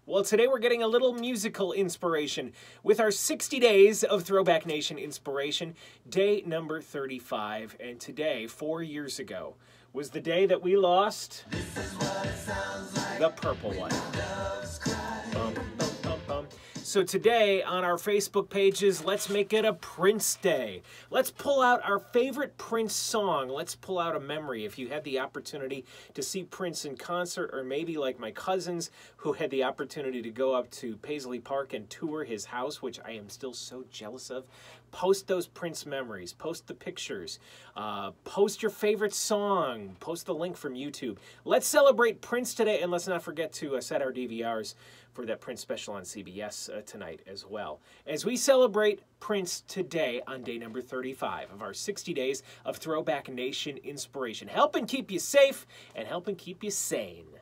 Well, today we're getting a little musical inspiration with our 60 days of Throwback Nation inspiration, day number 35. And today, 4 years ago, was the day that we lost the purple one. Bum, bum, bum, bum. So today on our Facebook pages, let's make it a Prince Day. Let's pull out our favorite Prince song. Let's pull out a memory. If you had the opportunity to see Prince in concert, or maybe like my cousins who had the opportunity to go up to Paisley Park and tour his house, which I am still so jealous of, post those Prince memories. Post the pictures. Post your favorite song. Post the link from YouTube. Let's celebrate Prince today, and let's not forget to set our DVRs for that Prince special on CBS tonight as well. As we celebrate Prince today on day number 35 of our 60 days of Throwback Nation inspiration, helping keep you safe and helping keep you sane.